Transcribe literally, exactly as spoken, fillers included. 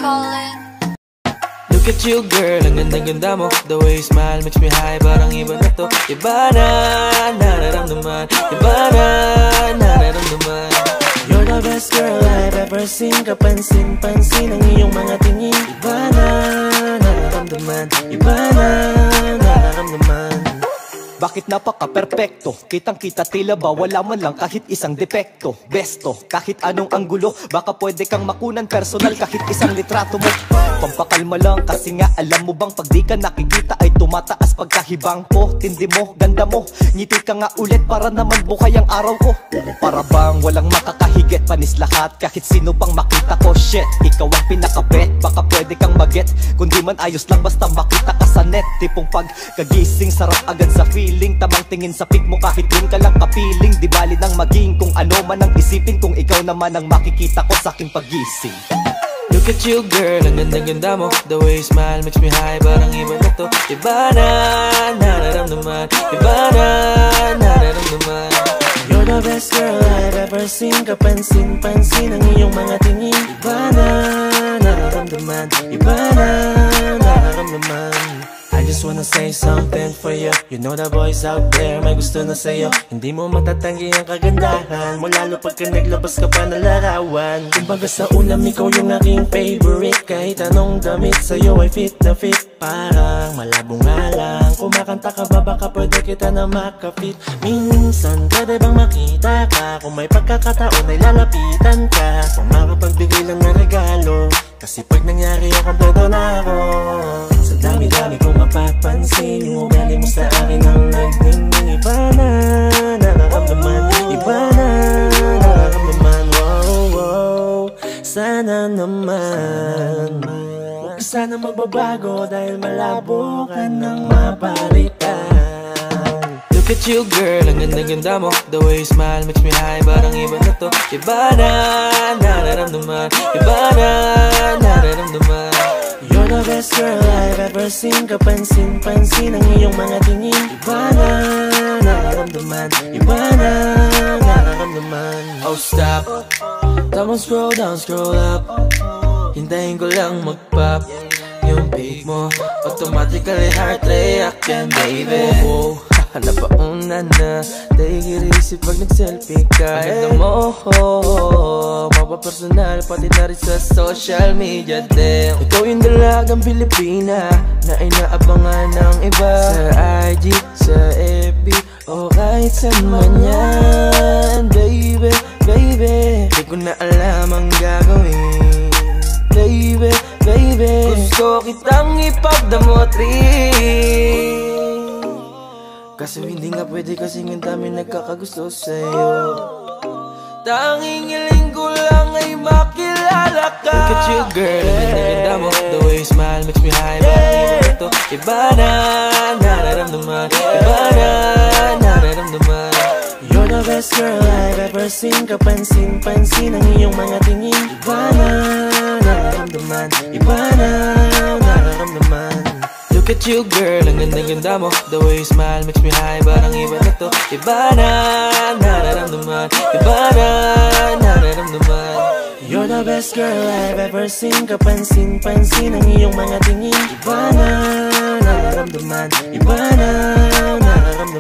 calling. Look at you girl, ang ganda-ganda mo. The way you smile makes me high, parang iba na to. Iba na, nararamdaman. Iba na, nararamdaman. You're the best girl I've ever seen. Kapansin-pansin ang iyong mga tingin. Iba na, nararamdaman. Iba na, nararamdaman. Bakit napaka-perfecto? Kitang-kita tila ba wala man lang kahit isang depekto. Besto, kahit anong anggulo, baka pwede kang makunan personal kahit isang litrato mo. Pampakalma lang kasi nga alam mo bang pag di ka nakikita ay tumataas pagkahibang ko. Tindi mo, ganda mo, ngiti ka nga ulit para naman bukay ang araw ko. Para bang walang makakahigit, panis lahat kahit sino pang makita ko. Shit, ikaw ang pinakabet, baka pwede kang maget. Kundi man ayos lang basta makita ka sa net. Tipong pagkagising sarap agad sa feeling. Tamang tingin sa pic mo kahit yun ka lang kapiling. Di bali nang maging kung ano man ang isipin, kung ikaw naman ang makikita ko sa aking pagising. Look at you girl, ang ganda-ganda mo. The way you smile makes me high, parang iba na to. Iba na, nararamdaman. Iba na, nararamdaman. You're the best girl I've ever seen. Kapansin-pansin ang iyong mga tingin. Iba na, nararamdaman. Iba na, nararamdaman. I just wanna say something for you. You know the boys out there may gusto na sa'yo. Hindi mo matatanggi ang kagandahan mo, lalo pagka naglabas ka pa ng larawan. Kumbaga sa ulam ikaw yung aking favorite. Kahit anong damit sa'yo ay fit na fit. Parang malabo nga lang, kumakanta ka ba baka pwede kita na makapit. Minsan pwede bang makita ka, kung may pagkakataon ay lalapitan ka. Kung makapagbigay lang ng regalo, kasi pag nangyari ako kompleto na ako. Sa dami-dami kong mapapansin, yung ugali mo sa akin ang nagdingding. Iba na, nararamdaman. Iba na, nararamdaman. Wow, wow, sana naman huwag sana magbabago dahil malabo ka nang mapalitan. Look at you girl, ang ganda-ganda mo. The way you smile makes me high, parang iba na to. Iba na, nararamdaman. Iba na, nararamdaman. You're the best girl I've ever seen. Kapansin-pansin ang iyong mga tingin. Iba na, nararamdaman. Iba na, nararamdaman. Oh stop, tama scroll down, scroll up. Hintayin ko lang mag-pop yung page mo, automatically heart reaction, baby. Oh, oh, napauna na, take it easy pag nag-selfie ka. Ganda mo, oh, mapapersonal, pati na rin sa social media din. Ikaw yung dalagang Pilipina na inaabangan ng iba. Sa I G, sa F B, o kahit saan man yan. Baby, baby, di ko na alam ang gagawin. Baby, baby, gusto kitang ipagdamot rin. Kaso hindi nga pwede kasi ng dami nagkakagusto sa'yo. Tanging hiling ko lang ay makilala ka. Look at you girl, ang ganda-ganda mo. The way you smile makes me high, parang iba na to. Iba na, nararamdaman. Iba na, nararamdaman. You're the best girl I've ever seen. Kapansin-pansin ang iyong mga tingin. Iba na, nararamdaman. Iba na, nararamdaman. Look at you girl, ang ganda-ganda mo. The way you smile makes me high, parang iba na to. Iba na, nararamdaman. Iba na, nararamdaman. You're the best girl I've ever seen. Kapansin-pansin ang iyong mga tingin. Iba na, nararamdaman. Iba na, nararamdaman.